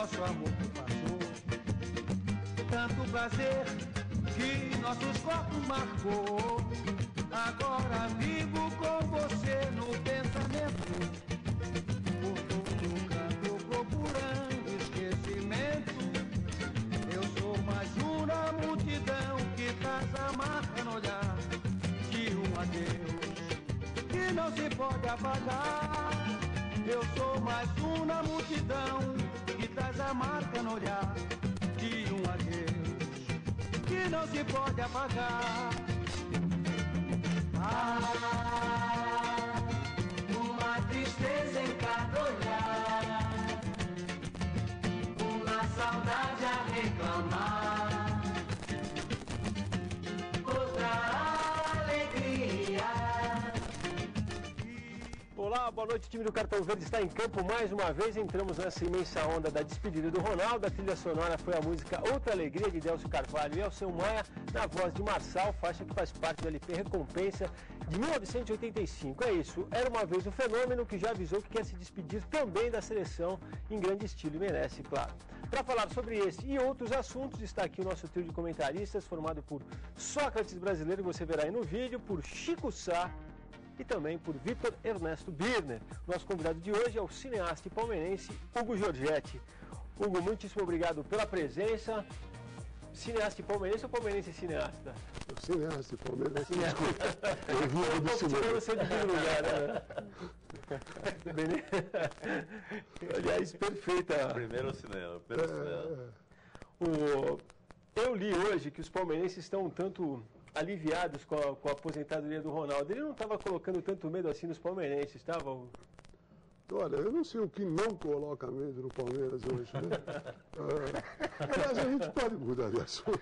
nosso amor que passou. Tanto prazer que nossos corpos marcou. Agora vivo com você no pensamento, por todo canto procurando esquecimento. Eu sou mais um na multidão que traz a marca no olhar de um adeus que não se pode apagar. Eu sou mais um na multidão que traz a marca no olhar de um adeus que não se pode apagar. Ah, uma tristeza em cada olhar, uma saudade a reclamar, outra alegria. Olá, boa noite, o time do Cartão Verde está em campo mais uma vez. Entramos nessa imensa onda da despedida do Ronaldo. A trilha sonora foi a música Outra Alegria, de Delcio Carvalho e Elcio Maia, na voz de Marçal, faixa que faz parte do LP Recompensa de 1985. É isso, era uma vez um fenômeno que já avisou que quer se despedir também da seleção em grande estilo e merece, claro. Para falar sobre esse e outros assuntos, está aqui o nosso trio de comentaristas, formado por Sócrates brasileiro, que você verá aí no vídeo, por Chico Sá, e também por Vitor Ernesto Birner. Nosso convidado de hoje é o cineasta e palmeirense Hugo Giorgetti. Hugo, muitíssimo obrigado pela presença. Cineasta e palmeirense ou palmeirense e cineasta? Cineasta e palmeirense. Eu vi do cinema. Você de lugar, né? Aliás, perfeita. Primeiro cinema, primeiro cinema. Eu li hoje que os palmeirenses estão um tanto aliviados com a aposentadoria do Ronaldo. Ele não estava colocando tanto medo assim nos palmeirenses, estava? Olha, eu não sei o que não coloca medo no Palmeiras hoje, né? Aliás, a gente pode mudar de assunto.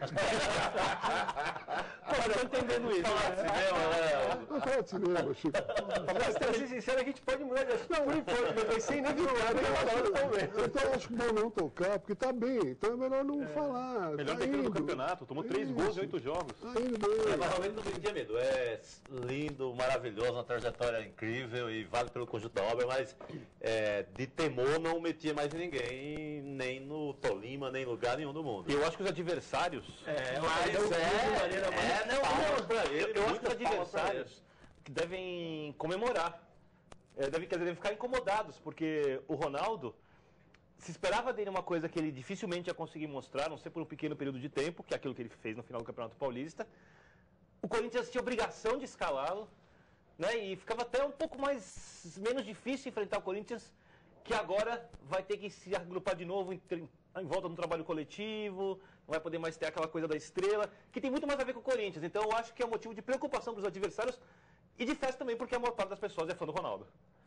Eu estou entendendo isso. Não fala de cinema, Chico. Mas, para ser sincero, a gente pode mudar de assunto por enquanto, eu pensei nem virar do Palmeiras. Então, eu acho que bom não tocar, porque tá bem, então é melhor não falar. Melhor defesa do campeonato, tomou 3 gols em 8 jogos. Tá indo bem. Mas realmente não tinha medo. É lindo, maravilhoso, uma trajetória incrível e vale pelo conjunto da obra, mas de temor não metia mais em ninguém, nem no Tolima, nem em lugar nenhum do mundo. Eu acho que os adversários. Eu acho que os adversários que devem comemorar. Devem ficar incomodados, porque o Ronaldo se esperava dele uma coisa que ele dificilmente ia conseguir mostrar, a não ser por um pequeno período de tempo, que é aquilo que ele fez no final do Campeonato Paulista. O Corinthians tinha obrigação de escalá-lo, né? E ficava até um pouco menos difícil enfrentar o Corinthians, que agora vai ter que se agrupar de novo em volta do trabalho coletivo, não vai poder mais ter aquela coisa da estrela, que tem muito mais a ver com o Corinthians. Então eu acho que é um motivo de preocupação para os adversários e de festa também, porque a maior parte das pessoas é fã do Ronaldo.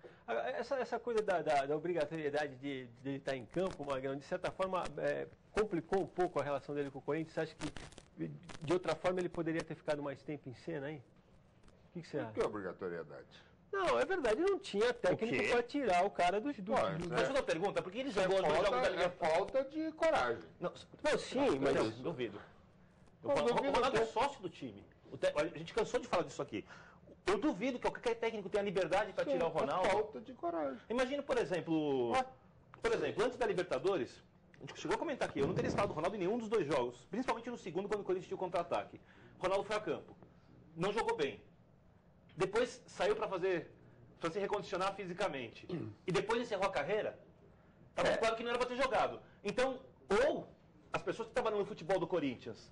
Essa coisa da obrigatoriedade de ele estar em campo, Magrão, de certa forma complicou um pouco a relação dele com o Corinthians. Você acha que de outra forma ele poderia ter ficado mais tempo em cena aí? O que você acha? Por que obrigatoriedade? Não, é verdade, não tinha técnico para tirar o cara do... Mas uma pergunta, porque ele jogou dois jogos da Liga... É falta de coragem. Não, sim, mas... Não, duvido. O Ronaldo é sócio do time. A gente cansou de falar disso aqui. Eu duvido que qualquer técnico tenha liberdade para tirar o Ronaldo. É falta de coragem. Imagina, por exemplo, antes da Libertadores, a gente chegou a comentar aqui, eu não teria estado o Ronaldo em nenhum dos 2 jogos, principalmente no segundo, quando o Corinthians tinha o contra-ataque. O Ronaldo foi a campo, não jogou bem. Depois saiu para se recondicionar fisicamente. E depois encerrou a carreira, estava claro que não era para ter jogado. Então, ou as pessoas que trabalham no futebol do Corinthians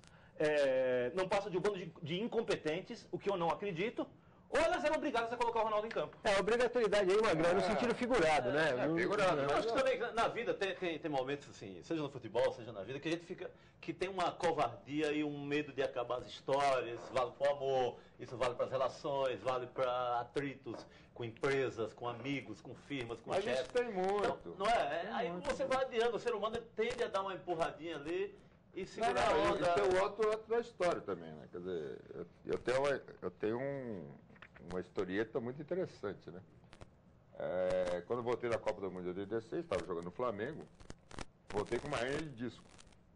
não passam de um bando de incompetentes, o que eu não acredito, ou elas eram obrigadas a colocar o Ronaldo em campo. A obrigatoriedade aí, Magrão, no sentido figurado, né? Figurado. Eu acho que também na vida tem momentos assim, seja no futebol, seja na vida, que a gente que tem uma covardia e um medo de acabar as histórias. Isso vale para o amor, isso vale para as relações, vale para atritos com empresas, com amigos, com firmas, com chefes. Mas isso tem muito. Então, não é? Aí você vai adiando, o ser humano tende a dar uma empurradinha ali e segurar a onda. E tem o outro da história também, né? Quer dizer, eu tenho uma historieta muito interessante, né? Quando eu voltei da Copa do Mundo de 86, estava jogando no Flamengo, voltei com uma hernia de disco.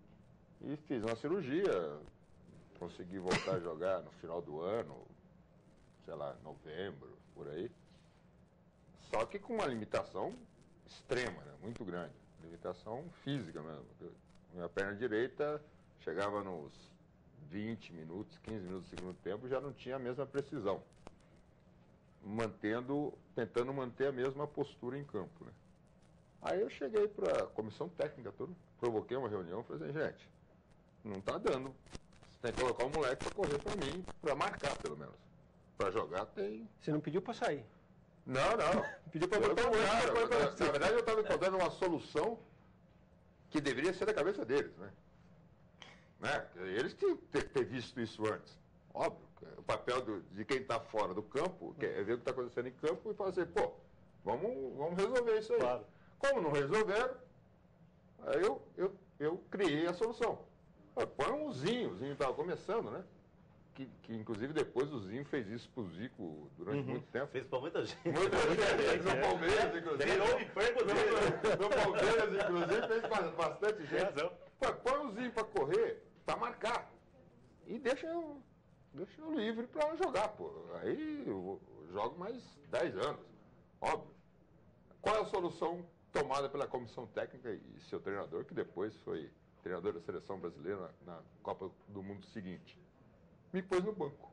E fiz uma cirurgia, consegui voltar a jogar no final do ano, sei lá, novembro, por aí. Só que com uma limitação extrema, né? Muito grande. limitação física mesmo. Minha perna direita chegava nos 20 minutos, 15 minutos do segundo tempo, já não tinha a mesma precisão. Tentando manter a mesma postura em campo, né? Aí eu cheguei para a comissão técnica toda, provoquei uma reunião, falei assim, gente, não está dando. Você tem que colocar um moleque para correr para mim, para marcar pelo menos. Para jogar tem... Você não pediu para sair? Não. Pediu para botar o moleque. Na verdade eu estava encontrando uma solução que deveria ser da cabeça deles, né? Eles tinham que ter visto isso antes. Óbvio, o papel de quem está fora do campo é ver o que está acontecendo em campo e falar assim, pô, vamos resolver isso aí. Claro. Como não resolveram, aí eu criei a solução. Põe um Zinho, o Zinho estava começando, né? Que inclusive depois o Zinho fez isso pro Zico durante muito tempo. Fez pra muita gente. Muita gente, no Palmeiras, inclusive. Virou de frango No Palmeiras, inclusive, fez bastante gente. Põe o Zinho para correr, para marcar. E deixa eu livre para jogar, pô. Aí eu jogo mais 10 anos. Óbvio. Qual é a solução tomada pela comissão técnica e seu treinador, que depois foi treinador da seleção brasileira na Copa do Mundo seguinte? Me pôs no banco.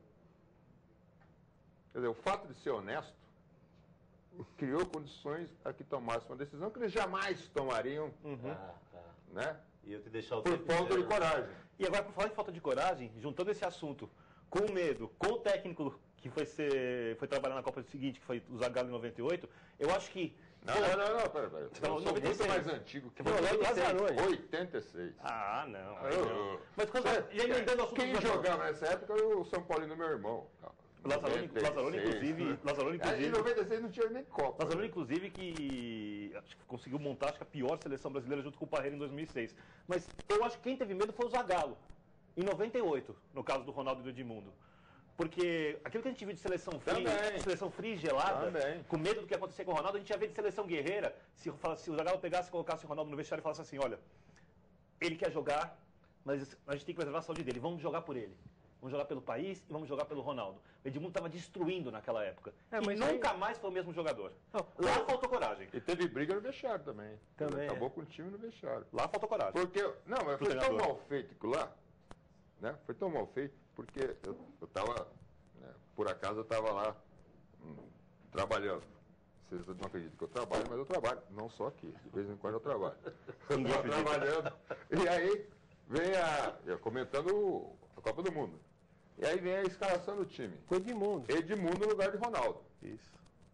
Quer dizer, o fato de ser honesto criou condições a que tomasse uma decisão que eles jamais tomariam, né? E eu te deixar o por tempo falta de inteiro. coragem. E agora, por falar de falta de coragem, juntando esse assunto com o medo, com o técnico que foi trabalhar na Copa seguinte, que foi o Zagallo em 98, eu acho que... Não, peraí. Eu sou 96. muito mais antigo que Você falou Lazzaroni. 86. Ah, não. Mas quando E emendando o assunto Quem do Zagallo. jogava nessa época era o São Paulino, meu irmão. Lazzaroni, inclusive... Em 96 não tinha nem Copa. Lazzaroni, inclusive, que acho que conseguiu montar a pior seleção brasileira junto com o Parreira em 2006. Mas eu acho que quem teve medo foi o Zagallo, em 98, no caso do Ronaldo e do Edmundo. Porque aquilo que a gente viu de seleção fria e gelada, com medo do que ia acontecer com o Ronaldo, a gente ia ver de seleção guerreira, se o Zagallo pegasse e colocasse o Ronaldo no vestiário e falasse assim, olha, ele quer jogar, mas a gente tem que preservar a saúde dele, vamos jogar por ele. Vamos jogar pelo país e vamos jogar pelo Ronaldo. O Edmundo estava destruindo naquela época. E nunca mais foi o mesmo jogador. Lá faltou coragem. E teve briga no vestiário também. Também, Acabou com o time no vestiário. Lá faltou coragem. Porque, não, mas foi tão mal feito que lá, né? Foi tão mal feito, porque eu estava, né, por acaso eu estava lá trabalhando. Vocês não acreditam que eu trabalho, mas eu trabalho. Não só aqui, de vez em quando eu trabalho. Eu estava trabalhando. E aí vem eu comentando a Copa do Mundo. E aí vem a escalação do time. Foi Edmundo. Edmundo no lugar de Ronaldo. Isso.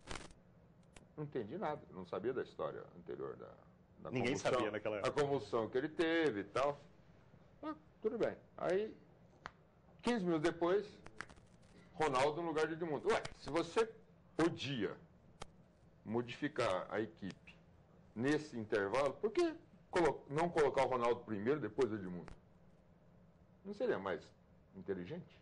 Não entendi nada, não sabia da história anterior da Ninguém convulsão, sabia naquela época. a convulsão que ele teve e tal. Tudo bem. Aí, 15 minutos depois, Ronaldo no lugar de Edmundo. Ué, se você podia modificar a equipe nesse intervalo, por que não colocar o Ronaldo primeiro, depois o Edmundo? Não seria mais inteligente?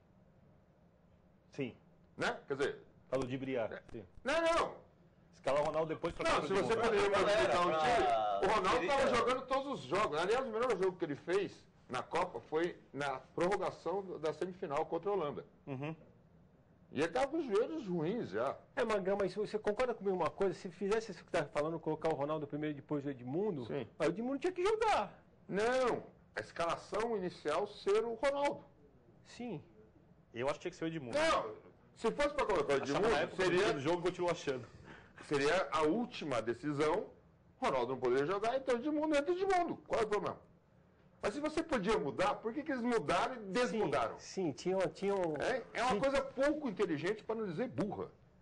Sim. Né? Quer dizer... Para ludibriar. Sim. Não! Escalar o Ronaldo depois para Não, se você poderia modificar um time... O Ronaldo estava jogando todos os jogos. Aliás, o melhor jogo que ele fez na Copa foi na prorrogação da semifinal contra a Holanda. E ele estava com os joelhos ruins já. Magão, mas você concorda comigo uma coisa? Se fizesse isso que você está falando, colocar o Ronaldo primeiro e depois o Edmundo, Sim. aí o Edmundo tinha que jogar. Não, a escalação inicial ser o Ronaldo. Sim. Eu acho que tinha que ser o Edmundo. Não, se fosse para colocar o Edmundo, Do jogo continuo achando. seria a última decisão. Ronaldo não poderia jogar, então Edmundo entra Edmundo. Qual é o problema? Mas se você podia mudar, por que eles mudaram e desmudaram? Sim, tinham... É uma coisa pouco inteligente, para não dizer burra.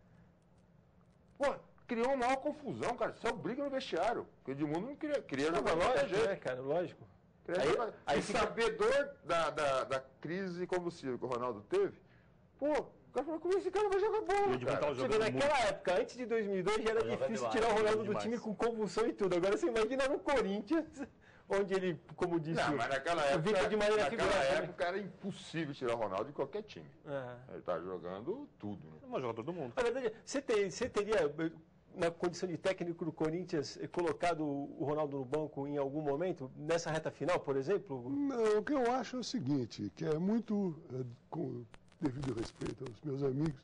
Pô, criou uma maior confusão, cara. Só briga no vestiário. Porque o Edmundo não queria jogar de qualquer jeito. né, cara? Lógico. Aí sabedor da crise convulsiva que o Ronaldo teve, pô, o cara falou, como esse cara vai jogar bola, cara? Você vê, naquela época, antes de 2002, já era difícil tirar o Ronaldo do time com convulsão e tudo. Agora você imagina no Corinthians, onde ele, como disse, Não, mas naquela época era impossível tirar o Ronaldo de qualquer time. Ele tá jogando tudo, né? É o maior jogador do mundo. Na verdade, você teria, na condição de técnico do Corinthians, colocado o Ronaldo no banco em algum momento, nessa reta final, por exemplo? Não, o que eu acho é o seguinte, que é muito, com devido respeito aos meus amigos,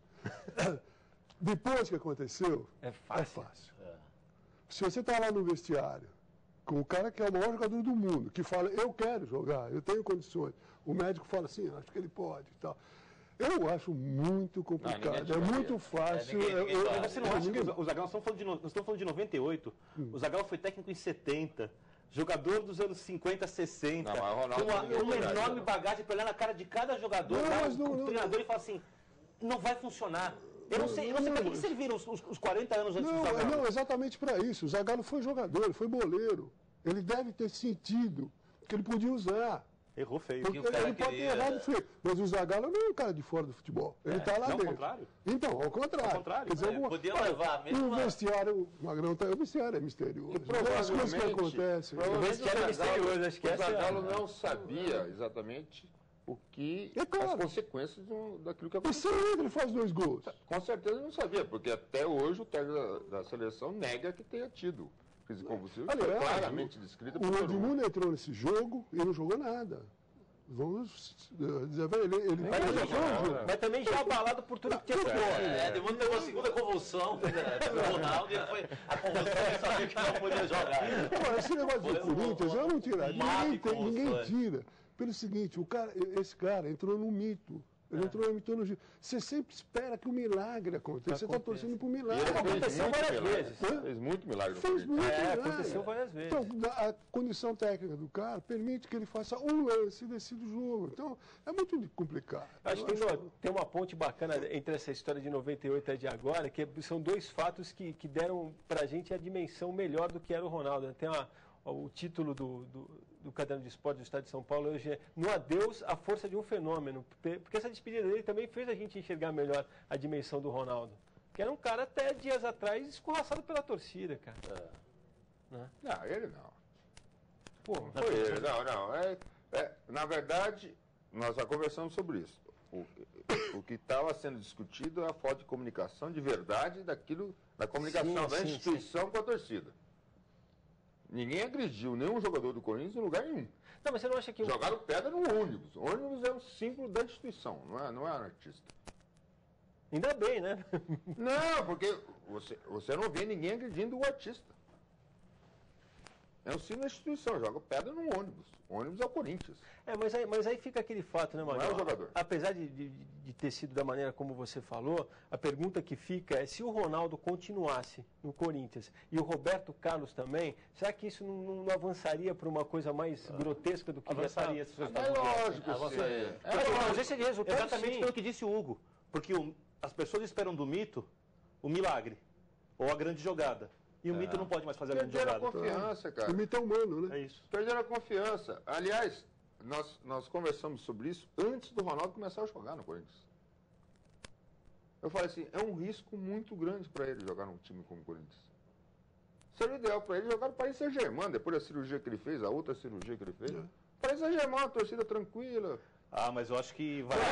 depois que aconteceu, É fácil. Se você está lá no vestiário com o cara que é o maior jogador do mundo, que fala, eu quero jogar, eu tenho condições. O médico fala assim, acho que ele pode e tal. Eu acho muito complicado, é muito fácil. Você não acha que o Zagallo, nós estamos falando de 98, o Zagallo foi técnico em 70, jogador dos anos 50, 60, com uma enorme bagagem para olhar na cara de cada jogador, o treinador e fala assim, não vai funcionar. Eu não sei para que serviram os 40 anos antes do Zagallo. Não, exatamente para isso. O Zagallo foi jogador, ele foi boleiro. Ele deve ter sentido que ele podia usar. Errou feio. Porque ele pode ter errado feio. Mas o Zagallo não é um cara de fora do futebol. Ele está lá dentro. Ao contrário. Então, ao contrário. Quer dizer, podia levar mesmo. O vestiário, o vestiário é misterioso. As coisas que acontecem. O vestiário é misterioso, acho que o Zagallo não sabia exatamente as consequências daquilo que aconteceu. E sempre ele faz 2 gols. Com certeza não sabia, porque até hoje o técnico da seleção nega que tenha tido crise convulsiva, que foi claramente descrita por o Edmundo entrou nesse jogo e não jogou nada. Vamos dizer, ele mas também já abalado por tudo que tinha feito. Edmundo teve uma segunda convulsão do Ronaldo e a convulsão ele sabia que não podia jogar. Esse negócio do Corinthians, eu não tiraria. Ninguém tira. Pelo seguinte, esse cara entrou no mito. Ele entrou na mitologia. Você sempre espera que o milagre aconteça. Você está torcendo para o milagre. Aconteceu várias vezes. Fez muito milagre. Fez muito milagre. Aconteceu várias vezes. Então, a condição técnica do cara permite que ele faça um lance e decida o jogo. Então, é muito complicado. Acho que tem uma ponte bacana entre essa história de 98 e de agora, que são 2 fatos que deram para a gente a dimensão melhor do que era o Ronaldo. Tem o título do Caderno de Esporte do Estado de São Paulo hoje é No Adeus, a Força de um Fenômeno. Porque essa despedida dele também fez a gente enxergar melhor a dimensão do Ronaldo. Que era um cara até dias atrás escorraçado pela torcida, cara. Não, ele não. Pô, Foi ele, não. Na verdade, nós já conversamos sobre isso. O que estava sendo discutido é a falta de comunicação de verdade da comunicação da instituição com a torcida. Ninguém agrediu nenhum jogador do Corinthians em lugar nenhum. Não, mas você não acha que... Jogaram pedra no ônibus. O ônibus é um símbolo da instituição, não é um artista. Ainda bem, né? Não, porque você não vê ninguém agredindo o artista. É um símbolo da instituição, joga pedra no ônibus. O ônibus é o Corinthians. Mas aí fica aquele fato, né, Manuel? Não é o jogador. Apesar de ter sido da maneira como você falou, a pergunta que fica é se o Ronaldo continuasse no Corinthians e o Roberto Carlos também, será que isso não avançaria para uma coisa mais grotesca do que avançaria? É lógico, a ausência de resultado, exatamente pelo que disse o Hugo. Porque as pessoas esperam do mito o milagre ou a grande jogada. E o mito não pode mais fazer a grande jogada. Perderam a confiança, cara. O mito é humano, né? É isso. Perderam a confiança. Aliás, nós conversamos sobre isso antes do Ronaldo começar a jogar no Corinthians. Eu falei assim, é um risco muito grande para ele jogar num time como o Corinthians. Seria ideal para ele jogar no Paris Saint-Germain, depois da cirurgia que ele fez, a outra cirurgia que ele fez. Paris Saint-Germain, uma torcida tranquila. Mas eu acho que valeu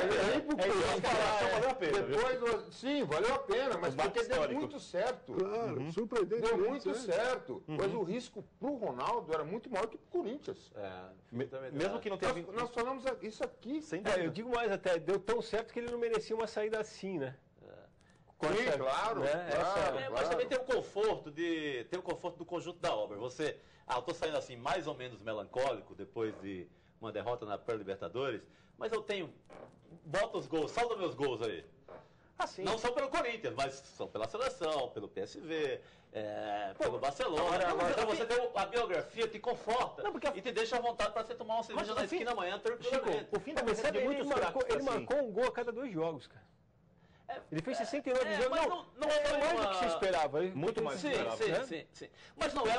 a pena. Sim, valeu a pena, mas porque deu muito certo. Claro, surpreendente. Deu muito certo. Mas o risco pro Ronaldo era muito maior que pro Corinthians. Mesmo que não tenha vindo. Nós falamos isso aqui. Sem dúvida. Eu digo mais até, deu tão certo que ele não merecia uma saída assim, né? Sim, claro. Mas também tem o conforto do conjunto da obra. Eu estou saindo assim mais ou menos melancólico depois de uma derrota na Pré-Libertadores, mas eu tenho, bota os gols, salda meus gols aí. Assim. Não são pelo Corinthians, mas são pela seleção, pelo PSV, pelo Barcelona. Então você tem a biografia, te conforta e te deixa à vontade para você tomar uma cerveja na esquina amanhã tranquilamente. O fim da recebe de muitos craques. Ele marcou um gol a cada 2 jogos, cara. Ele fez 69 jogos. Mas não é mais do que você esperava. Muito mais do que você esperava. Sim. Mas não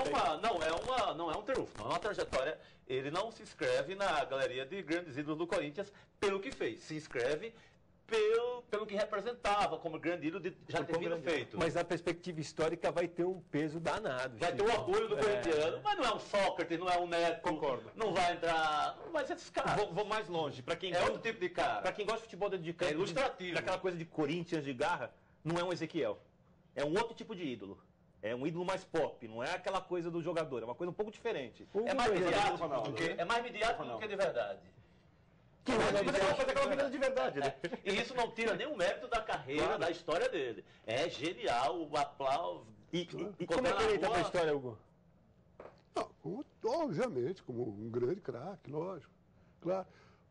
é um trunfo, não é uma trajetória. Ele não se inscreve na galeria de grandes ídolos do Corinthians pelo que fez. Se inscreve pelo que representava como grande ídolo de já ter vindo feito. Mas na perspectiva histórica vai ter um peso danado. Vai ter o orgulho do corintiano, mas não é um Sócrates, não é um Neto. Concordo. Não vai entrar. Não vai ser esses caras. Vou mais longe. Outro tipo de cara. Para quem gosta de futebol dentro de campo, é ilustrativo. Daquela coisa de Corinthians, de garra, não é um Ezequiel. É um outro tipo de ídolo. É um ídolo mais pop, não é aquela coisa do jogador, é uma coisa um pouco diferente. É mais midiático do que de verdade. Que vai fazer aquela menina de verdade, né? E isso não tira nenhum mérito da carreira, da história dele. É genial, o aplauso. E como é que ele entra pra história, Hugo? Não, obviamente, como um grande craque, lógico. Claro.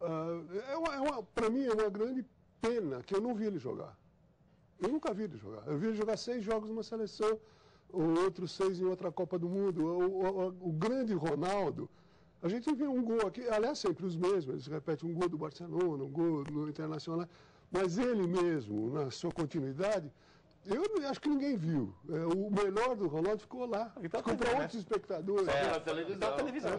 Para mim é uma grande pena que eu não vi ele jogar. Eu nunca vi ele jogar. Eu vi ele jogar 6 jogos numa seleção, ou outros 6 em outra Copa do Mundo. O grande Ronaldo, a gente vê um gol aqui, aliás, sempre os mesmos, eles repetem um gol do Barcelona, um gol no Internacional, mas ele mesmo, na sua continuidade, eu acho que ninguém viu. O melhor do Ronaldo ficou lá. Ficou para outros espectadores. Na televisão.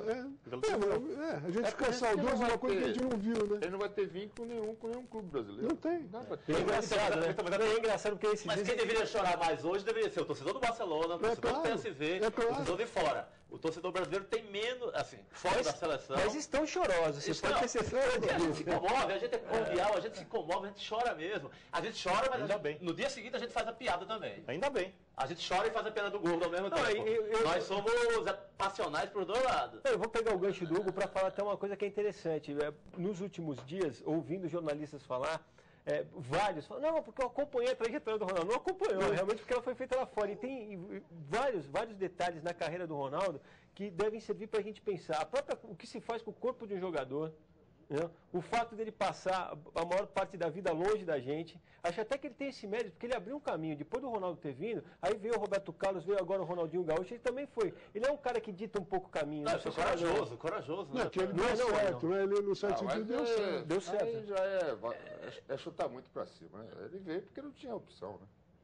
A gente fica saudoso de uma coisa que a gente não viu, né? Ele não vai ter vínculo com nenhum clube brasileiro. Não tem. É engraçado, né? É engraçado porque esses Mas quem deveria chorar mais hoje deveria ser o torcedor do Barcelona, o torcedor do PSV, o torcedor de fora. O torcedor brasileiro tem menos, assim, fora da seleção. Mas estão chorosos. Vocês podem ter certeza. A gente se comove, a gente é cordial, a gente se comove, a gente chora mesmo. A gente chora, mas no dia seguinte a gente faz a piada também. Ainda bem. A gente chora e faz a piada do gordo ao mesmo tempo. Nós somos passionais por dois lados. Eu vou pegar o gancho do Hugo para falar até uma coisa que é interessante. Nos últimos dias, ouvindo jornalistas falar, vários falam, não, porque eu acompanhei a trajetória do Ronaldo. Não acompanhou, realmente, porque ela foi feita lá fora. E tem vários detalhes na carreira do Ronaldo que devem servir para a gente pensar. O que se faz com o corpo de um jogador, né? O fato dele passar a maior parte da vida longe da gente. Acho até que ele tem esse mérito, porque ele abriu um caminho. Depois do Ronaldo ter vindo, aí veio o Roberto Carlos, veio agora o Ronaldinho Gaúcho, ele também foi. Ele é um cara que dita um pouco o caminho. Não, foi corajoso. Não, que ele deu certo, né? Ele no certo sentido deu certo. Deu certo. Aí já é chutar muito pra cima, né? Ele veio porque não tinha opção,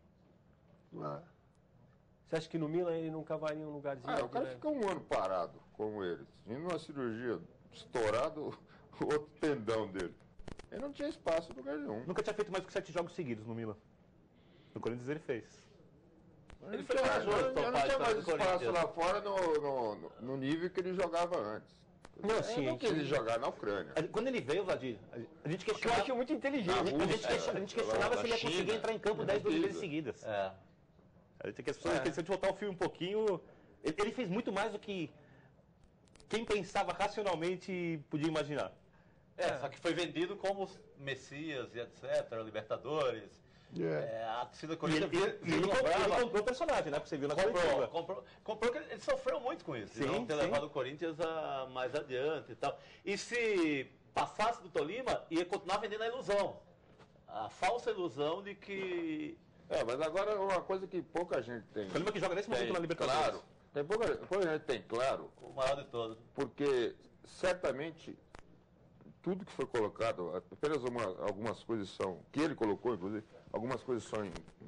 né? Você acha que no Milan ele não cavaria um lugarzinho? O cara fica um ano parado, como ele. Indo numa cirurgia, estourado o outro tendão dele. Ele não tinha espaço em lugar nenhum. Nunca tinha feito mais do que 7 jogos seguidos no Milan. No Corinthians ele fez. Ele foi corajoso. Ele não tinha mais espaço lá fora no nível que ele jogava antes. Não, não quis jogar na Ucrânia. Quando ele veio, Vladir, a gente Eu questionava... acho muito inteligente. A gente questionava se ele ia conseguir entrar em campo 10 vezes seguidas. A gente se a gente voltar o filme um pouquinho, ele fez muito mais do que quem pensava racionalmente podia imaginar. Só que foi vendido como Messias e etc, Libertadores. A torcida Corinthians ele comprou o personagem, né? Porque você viu na coletiva. Comprou que ele sofreu muito com isso. Sim, não ter levado o Corinthians mais adiante e tal. E se passasse do Tolima, ia continuar vendendo a ilusão. A falsa ilusão de que... mas agora uma coisa que pouca gente tem. O Tolima que joga nesse momento na Libertadores. Claro. Pouca gente tem claro. O maior de todos. Porque certamente tudo que foi colocado, apenas algumas coisas são, que ele colocou, inclusive, algumas coisas são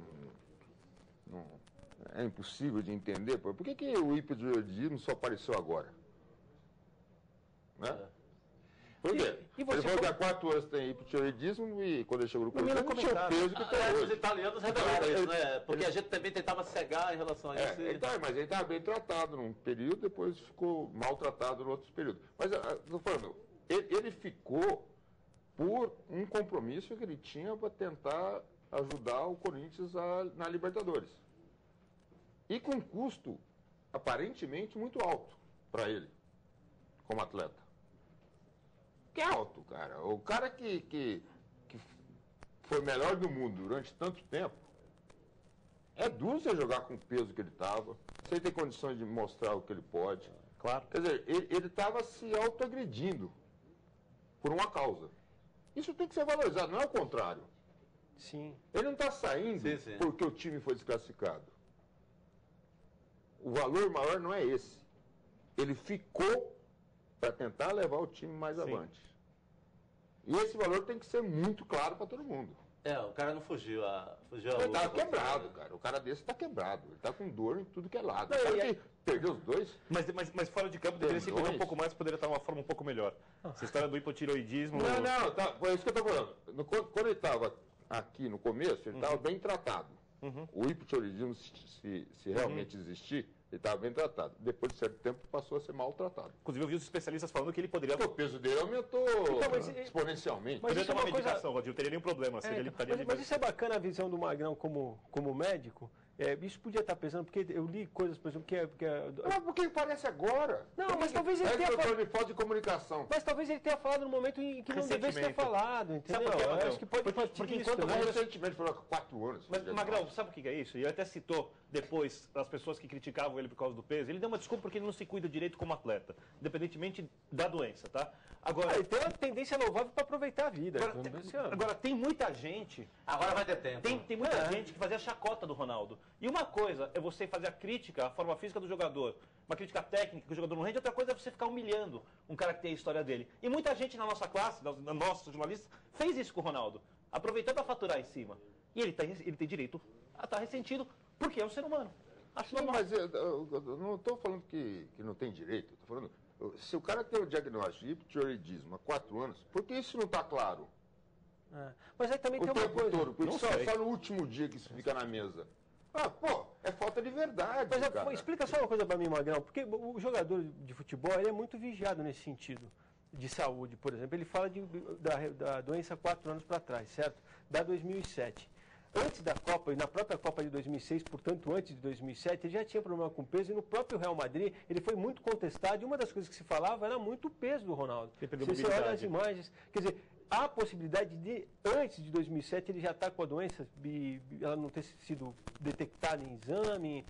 é impossível de entender. Por que o hipotireoidismo só apareceu agora? Né? Por quê? Ele falou que há 4 anos tem hipotireoidismo e quando ele chegou no Corinthians não tinha o peso que tem hoje. Os italianos revelaram isso, né? Porque a gente também tentava cegar em relação a isso. Mas ele estava bem tratado num período, depois ficou maltratado no outro período. Mas, estou falando, ele ficou por um compromisso que ele tinha para tentar ajudar o Corinthians na Libertadores. E com um custo aparentemente muito alto para ele, como atleta. Que é alto, cara. O cara que foi melhor do mundo durante tanto tempo, é duro você jogar com o peso que ele estava, sem ter condições de mostrar o que ele pode. Claro. Quer dizer, ele estava se autoagredindo por uma causa. Isso tem que ser valorizado, não é o contrário. Sim. Ele não está saindo porque o time foi desclassificado. O valor maior não é esse. Ele ficou para tentar levar o time mais avante. E esse valor tem que ser muito claro para todo mundo. O cara não fugiu. Ele está quebrado, cara. O cara desse está quebrado. Ele está com dor em tudo que é lado. O cara que perdeu os dois. Mas fora de campo deveria se cuidar um pouco mais, poderia estar de uma forma um pouco melhor. Essa história do hipotireoidismo... Foi isso que eu estou falando. Quando ele estava aqui no começo, ele estava bem tratado. O hipotireoidismo, se realmente existir, ele estava bem tratado. Depois de certo tempo, passou a ser maltratado. Inclusive, eu vi os especialistas falando que ele poderia... O peso dele aumentou exponencialmente. Poderia tomar medicação, Rodir, não teria nenhum problema. Mas isso é bacana a visão do Magrão como médico. Isso podia estar pesando, porque eu li coisas, por exemplo, Não, porque parece agora. Não, mas talvez ele É tenha falta de falta de comunicação. Mas talvez ele tenha falado no momento em que não devesse ter falado, entendeu? Sabe por quê, Eu Magrão? acho que pode Porque isso enquanto também. Recentemente falou 4 anos. Mas, Magrão, sabe o que é isso? E ele até citou depois as pessoas que criticavam ele por causa do peso. Ele deu uma desculpa porque ele não se cuida direito como atleta, independentemente da doença, tá? Agora, Ele tem uma tendência louvável para aproveitar a vida. agora, tem muita gente. Agora vai ter tempo. Tem muita gente que fazia chacota do Ronaldo. E uma coisa é você fazer a crítica à forma física do jogador, uma crítica técnica que o jogador não rende, outra coisa é você ficar humilhando um cara que tem a história dele. E muita gente na nossa classe, na nossos jornalistas, fez isso com o Ronaldo, aproveitando a faturar em cima. E ele tem direito a estar ressentido, porque é um ser humano. Acho Não, normal. mas eu não estou falando que não tem direito. Estou falando, se o cara tem o diagnóstico de hipotireoidismo há 4 anos, por que isso não está claro? Mas aí também O tem uma tempo coisa. todo, porque Não só sei. no último dia que isso fica na mesa. É falta de verdade, Mas cara. explica só uma coisa para mim, Magrão, porque o jogador de futebol ele é muito vigiado nesse sentido de saúde, por exemplo. Ele fala da doença 4 anos para trás, certo? Da 2007. Antes da Copa, e na própria Copa de 2006, portanto antes de 2007, ele já tinha problema com peso, e no próprio Real Madrid ele foi muito contestado, e uma das coisas que se falava era muito o peso do Ronaldo. Ele perdeu Se você olha mobilidade. as imagens, quer dizer, há a possibilidade de, antes de 2007, ele já está com a doença, ela não ter sido detectada em exame.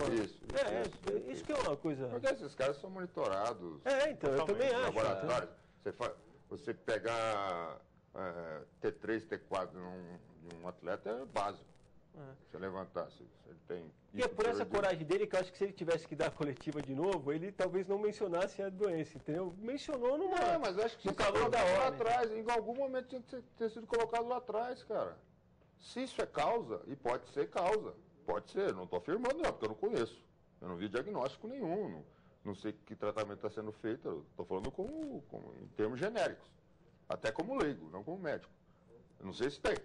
Isso que é uma coisa... Porque esses caras são monitorados. Então, eu também no acho. laboratório. Você pegar T3, T4 de um atleta é básico. Você levantar, se ele tem... E é por essa coragem dele que eu acho que se ele tivesse que dar a coletiva de novo, ele talvez não mencionasse a doença, entendeu? Mencionou numa... Não, mas acho que no você tá calor da colocado lá hora. atrás. Em algum momento tinha que ter sido colocado lá atrás, cara. Se isso é causa, e pode ser causa. Pode ser, não estou afirmando não, porque eu não conheço. Eu não vi diagnóstico nenhum. Não sei que tratamento está sendo feito. Estou falando em termos genéricos. Até como leigo, não como médico. Eu não sei se tem.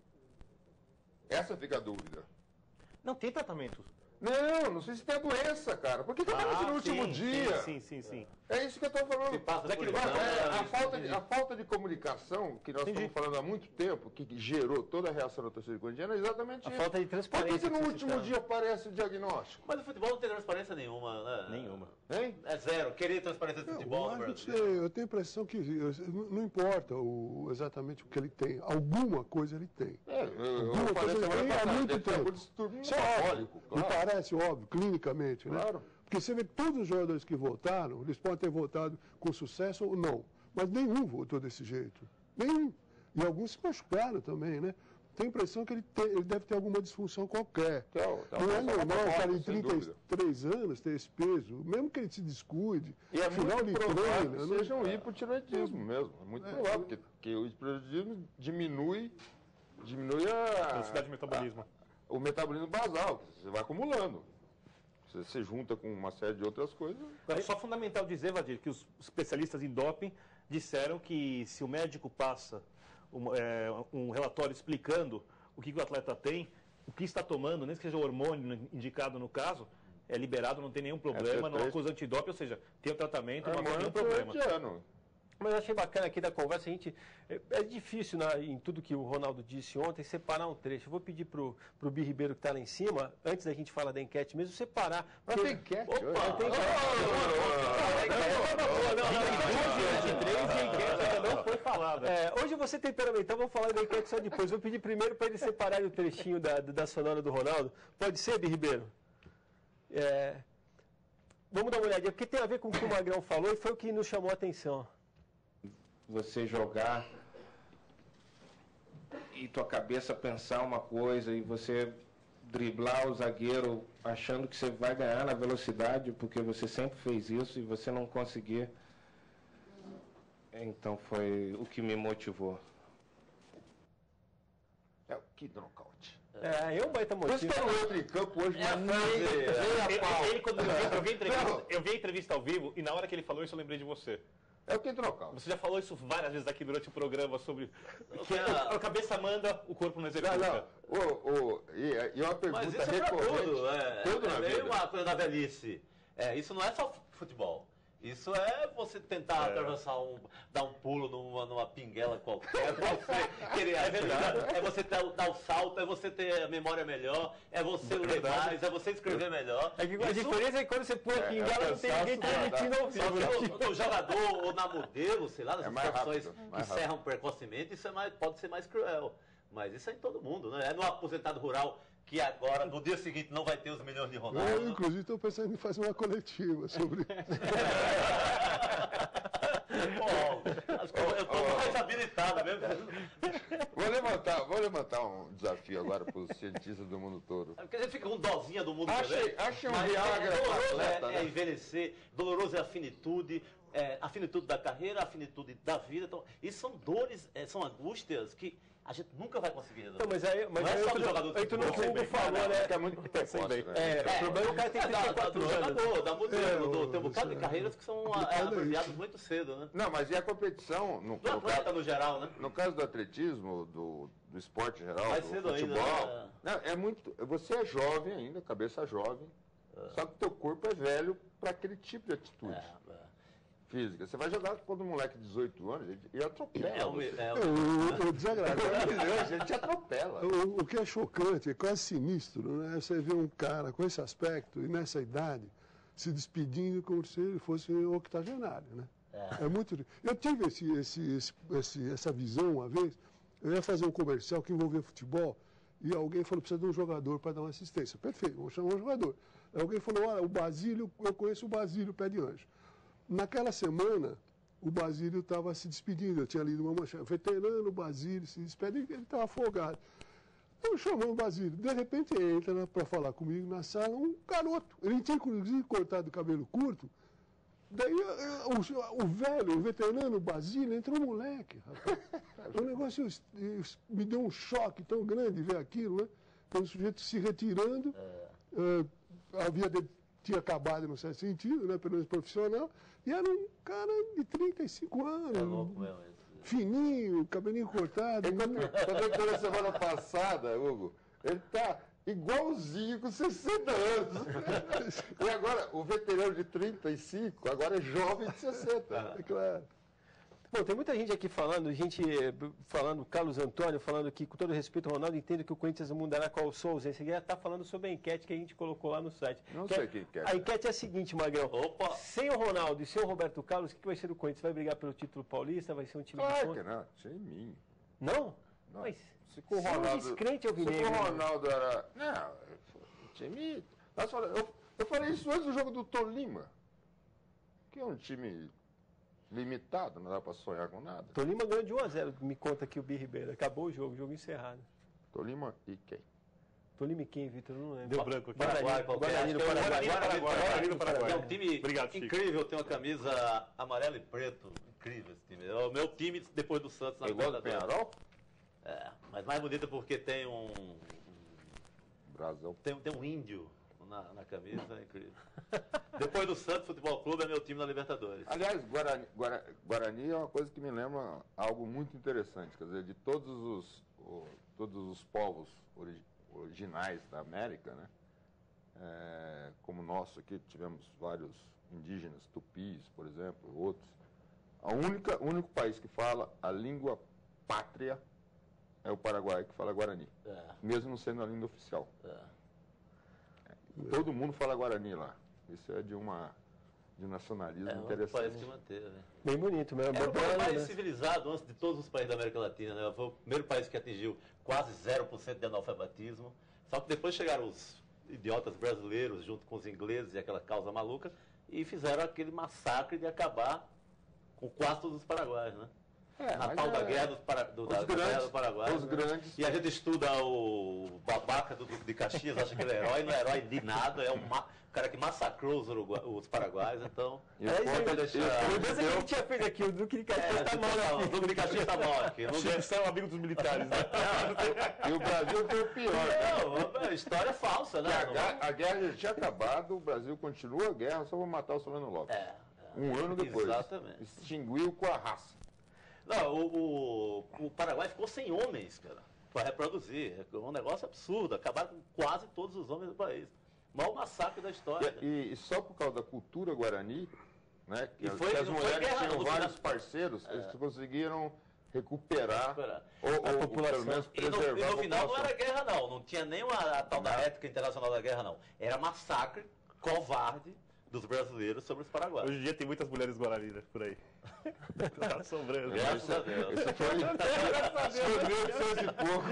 Essa fica a dúvida. Não tem tratamento. Não sei se tem a doença, cara. Por que acontece no último dia? Sim. É isso que eu estou falando. Se passa por A falta de comunicação que nós estamos falando há muito tempo, que gerou toda a reação da torcida corintiana, é exatamente A isso. falta de Por transparência. que no que você último citava. dia aparece o diagnóstico? Mas o futebol não tem transparência nenhuma, né? Nenhuma. Hein? É zero. Querer transparência do futebol no Brasil. Eu tenho a impressão que não importa exatamente o que ele tem. Alguma coisa ele tem. Eu falei semana há passada, muito deve ter tempo. algum distúrbio Isso é metabólico, óbvio. Me claro. parece óbvio, clinicamente, né? Claro. Porque você vê que todos os jogadores que votaram, eles podem ter votado com sucesso ou não. Mas nenhum votou desse jeito. Nenhum. E alguns se machucaram também, né? Tenho a impressão que ele deve ter alguma disfunção qualquer. Não é normal o cara em 33 anos ter esse peso, mesmo que ele se descuide. E é afinal muito ele provável treina. que seja um hipotireoidismo mesmo. É muito provável, porque o hipotireoidismo diminui a Velocidade de metabolismo. o metabolismo basal. Você vai acumulando. Você junta com uma série de outras coisas. É só fundamental dizer, Vadir, que os especialistas em doping disseram que se o médico passa um relatório explicando o que o atleta tem, o que está tomando, nem que seja o hormônio indicado no caso, é liberado, não tem nenhum problema, não acusa antidoping, ou seja, tem o tratamento, não tem nenhum problema. Mas eu achei bacana aqui da conversa, a gente. É difícil em tudo que o Ronaldo disse ontem separar um trecho. Eu vou pedir pro Bi Ribeiro que está lá em cima, antes da gente falar da enquete mesmo, separar. Mas tem enquete? Opa, tem enquete. Não foi falada. Hoje eu vou ser temperamental, vou falar da enquete só depois. Vou pedir primeiro para ele separar o trechinho da sonora do Ronaldo. Pode ser, Bi Ribeiro? Vamos dar uma olhadinha, porque tem a ver com o que o Magrão falou e foi o que nos chamou a atenção. Você jogar e tua cabeça pensar uma coisa e você driblar o zagueiro achando que você vai ganhar na velocidade porque você sempre fez isso e você não conseguir. Então foi o que me motivou. Que nocaute. É um baita Por isso motivo. que eu não entro em campo hoje, mas Eu vi a entrevista ao vivo e na hora que ele falou isso eu lembrei de você. é o que entra nocaute. Você já falou isso várias vezes aqui durante o programa sobre que a cabeça manda, o corpo não executa. E uma pergunta Mas isso é pra recorrente. tudo. Tudo na É vida. uma coisa da velhice. Isso não é só futebol. Isso é você tentar atravessar dar um pulo numa pinguela qualquer, você querer é você dar o salto, é você ter a memória melhor, é você ler mais, é você escrever melhor. A diferença é que quando você põe a pinguela, não tem ninguém transmitindo ao vivo. No jogador ou na modelo, sei lá, nas profissões que rápido. encerram precocemente, isso pode ser mais cruel. Mas isso é em todo mundo, né? É no aposentado rural que agora, no dia seguinte, não vai ter os milhões de Ronaldo. Eu, inclusive, estou pensando em fazer uma coletiva sobre isso. Eu estou mais habilitado mesmo. Vou levantar um desafio agora para os cientistas do mundo todo. Porque a gente fica com dozinha do mundo Achei um Mas Viagra para doloroso atleta, né? envelhecer, doloroso é a finitude, a finitude da carreira, a finitude da vida. Então, isso são dores, são angústias que a gente nunca vai conseguir resolver. Não, mas não é só do jogador de aí tu no futebol. fundo falou, né? Fica muito precoce, né? O problema é o cara tem 34 do anos. jogador, da modelo, tem um bocado de carreiras que são abreviadas muito cedo, né? Não, mas e a competição, Do atleta no geral, né? no caso do atletismo, do esporte em geral, Mais do cedo futebol, ainda, né? não, é muito. Você é jovem ainda, cabeça jovem, só que teu corpo é velho para aquele tipo de atitude física. Você vai jogar quando um moleque de 18 anos e atropela. O desagradável. A gente atropela. O que é chocante, é quase sinistro, né? Você vê um cara com esse aspecto e nessa idade se despedindo como se ele fosse octogenário, né? É muito. Eu tive essa visão uma vez. Eu ia fazer um comercial que envolvia futebol e alguém falou: precisa de um jogador para dar uma assistência. Perfeito, vou chamar um jogador. Alguém falou: olha, o Basílio, eu conheço o Basílio Pé de Anjo. Naquela semana, o Basílio estava se despedindo. Eu tinha lido uma manchete: veterano Basílio se despede, ele estava afogado. Eu chamando o Basílio. De repente entra para falar comigo na sala um garoto. Ele tinha inclusive cortado o cabelo curto. Daí o velho, o veterano Basílio, entrou um moleque, rapaz. O negócio me deu um choque tão grande ver aquilo, né? Quando o sujeito se retirando, a vida dele tinha acabado, no certo sentido, né? Pelo menos profissional, e era um cara de 35 anos. É louco mesmo isso. Fininho, cabelinho cortado. Quando na semana passada, Hugo, ele tá igualzinho com 60 anos. E agora, o veterano de 35, agora é jovem de 60. É claro. Bom, tem muita gente aqui falando, Carlos Antônio, falando que, com todo respeito, o Ronaldo entende que o Corinthians mudará com a sua ausência. Ele já está falando sobre a enquete que a gente colocou lá no site. Não sei que enquete. A enquete é a seguinte, Magrão. Opa! Sem o Ronaldo e sem o Roberto Carlos, o que vai ser do Corinthians? Vai brigar pelo título paulista? Vai ser um time de Claro ponta? que não, tinha em mim. Não? Não. Mas Se com o você é um Ronaldo. descrente, Se com Alvinegro. o Ronaldo era. Não, o time. Eu falei isso antes do jogo do Tolima. Que é um time limitado, não dá para sonhar com nada. Tolima ganhou de 1-0, me conta aqui o Bi Ribeiro. Acabou o jogo encerrado. Tolima e quem? Tolima e quem, Vitor? Não lembro. Deu branco aqui. Guarani do Paraguai. Guarani do Paraguai. É um time Obrigado, Chico. incrível, tem uma camisa amarela e preto. Incrível esse time. É o meu time depois do Santos na É igual do Libertadores. Penharol? Mas mais bonita porque tem Brasão. tem um índio na camisa, é incrível. Depois do Santos Futebol Clube é meu time na Libertadores. Aliás, Guarani é uma coisa que me lembra algo muito interessante. Quer dizer, de todos os povos originais da América, né? Como o nosso aqui, tivemos vários indígenas, tupis, por exemplo, outros. O único país que fala a língua pátria é o Paraguai, que fala Guarani. Mesmo não sendo a língua oficial. Todo mundo fala Guarani lá. Isso é de um nacionalismo É um interessante. país que manteve. Né? Bem bonito mesmo. Era o país mais né? civilizado antes de todos os países da América Latina. Né? Foi o primeiro país que atingiu quase 0% de analfabetismo. Só que depois chegaram os idiotas brasileiros junto com os ingleses e aquela causa maluca e fizeram aquele massacre de acabar com quase todos os paraguaios, né? Na tal da guerra do Paraguai. Os grandes. E a gente estuda o babaca do Duque de Caxias, acha que ele é herói, não é herói de nada, é um cara que massacrou os paraguaios, então... E o ponto é deixar. A mudança que a gente tinha feito aqui, o Duque de Caxias tá mal O Duque de Caxias tá mal aqui. Não Chico, você é um amigo dos militares, né? E o Brasil foi o pior. Não, história é falsa, né? A guerra já tinha acabado, o Brasil continua a guerra, só vou matar o Solano Lopes. Um ano depois. Exatamente. Extinguiu com a raça. Não, o Paraguai ficou sem homens, cara, para reproduzir. É um negócio absurdo. Acabaram com quase todos os homens do país. O maior massacre da história. E só por causa da cultura guarani, né? E Que foi- as não foi mulheres guerra, tinham não, no vários final- parceiros, eles conseguiram recuperar ou população. pelo menos E no preservar final a não população. era guerra, não. Não tinha nem a tal da ética internacional da guerra, não. Era massacre covarde dos brasileiros sobre os paraguaios. Hoje em dia tem muitas mulheres guaranidas por aí. Tá assombrando. Graças a Deus. Isso foi 1800 e pouco.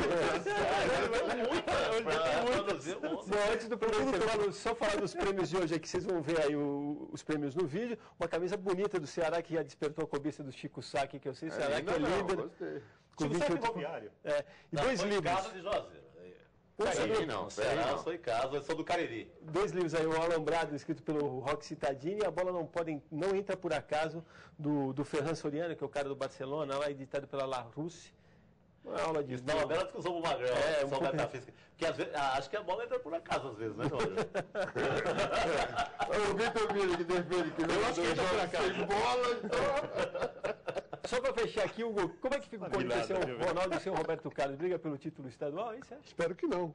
Produziu muito. Bom, antes do primeiro intervalo, só falar dos prêmios de hoje aqui, vocês vão ver aí os prêmios no vídeo. Uma camisa bonita do Ceará que já despertou a cobiça do Chico Sá, que eu sei, Ceará que é líder. Gostei. Com Tipo, sabe 28 ferroviário? e Não, dois foi em livros. casa de Juazeiro. Peraí, não, No Ceará, peraí, eu sou em casa, eu sou do Cariri. Dois livros aí, o Alambrado, escrito pelo Roque Cittadini, e A Bola Não Entra Por Acaso, do Ferran Soriano, que é o cara do Barcelona, lá editado pela La Russe. Uma aula de... Isso dá uma bela discussão pro Magrão, É, discussão um pouco- metafísica. Porque às vezes, acho que a bola entra por acaso às vezes, né, Roger? O Vitor Miller que defende que Eu acho que entra por acaso. sem bola, então... Só para fechar aqui, Hugo, como é que fica o Corinthians sem Maravilhado, o Ronaldo e sem o Roberto Carlos? Briga pelo título estadual, hein, você acha? Espero que não.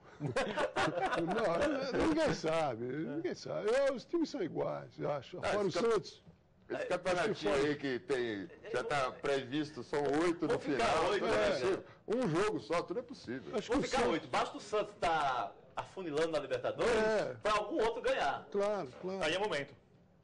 Não, ninguém sabe, ninguém sabe. Os times são iguais, eu acho. Fora o esse Santos. Esse campeonatinho aí que tem, já está previsto, são 8 no Vou ficar final. 8, tudo é né? possível. Um jogo só, tudo é possível. Acho que Vou o ficar Santos. 8. Basta o Santos estar afunilando na Libertadores É. para algum outro ganhar. Claro, claro. Aí é momento.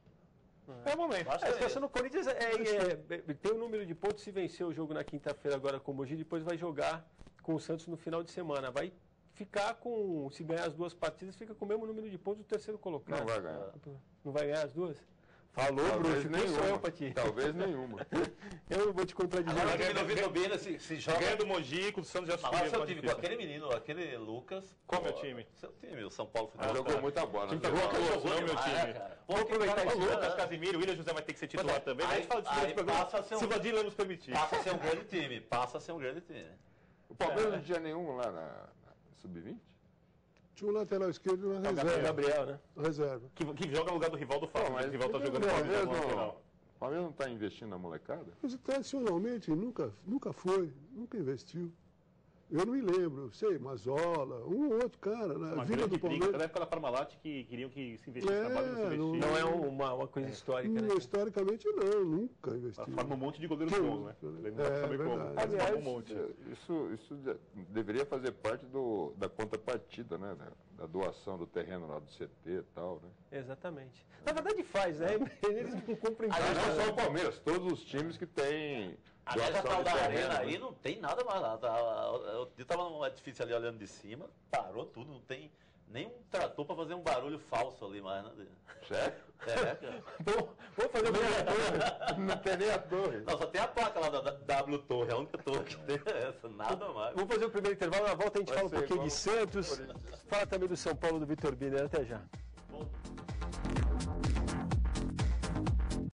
É o momento. Basta A situação no Corinthians tem o número de pontos. Se vencer o jogo na quinta-feira agora com o Mogi, depois vai jogar com o Santos no final de semana. Vai ficar com, se ganhar as duas partidas, fica com o mesmo número de pontos do terceiro colocado. Não vai ganhar. Não vai ganhar as duas? Falou, Talvez Bruxo, quem sou eu nenhuma. pra ti? Talvez nenhuma. Eu não vou te contradizer. Agora o ganha- time do Vitor Bina se joga. Ganha do Mogi, com o Santos já Mas olha subiu. seu time, com aquele menino, aquele Lucas. Qual pô, meu time? Seu time, o São Paulo Mas Futebol. jogou muita bola. Time né? tá Jogou- jogou, não é meu demais, time. cara. Vou aproveitar Aquele esse O cara- Lucas Casimiro, o William José vai ter que ser titular também. aí- A gente fala disso aí durante o programa. passa a ser um- Se o Vadila nos permitir. Passa a ser um grande time. Passa a ser um grande time. O Palmeiras não tinha nenhum lá na Sub-20? Tinha um lateral esquerdo na O reserva. Gabriel, né? Reserva. Que joga no lugar do rival do Fábio. Mas O rival tá por que jogando o com Palmeiras na lateral. o Palmeiras não está investindo na molecada? Mas tradicionalmente nunca foi, nunca investiu. Eu não me lembro, sei, Mazola, um ou outro cara, na Uma Vila grande do briga. Palmeiras. Na época da Parmalat que queriam que se investisse na base, não se É, investia. Não é uma coisa histórica, né? Historicamente não, nunca investiu. Forma um monte de goleiros Que- bons, né? Ele não dá pra é saber como. verdade. Mas forma um Aliás, monte. Isso deveria fazer parte da contrapartida, né? Da doação do terreno lá do CT e tal, né? Exatamente. Na verdade faz, né? Eles não cumprem Ah, nada. não só o Palmeiras, todos os times que têm Aliás, a doação tal de da terreno, arena né? aí não tem nada mais lá. Eu estava num edifício ali olhando de cima, parou tudo, não tem nem um trator para fazer um barulho falso ali mais, né? Sério? É, cara. Vamos fazer uma Não tem nem a torre. Não, só tem a placa lá da W Torre, a única torre que tem é essa, nada mais. Vamos fazer o primeiro intervalo, na volta a gente Vai fala um ser pouquinho igual de Santos, fala também do São Paulo do Vitor Biner. Até já.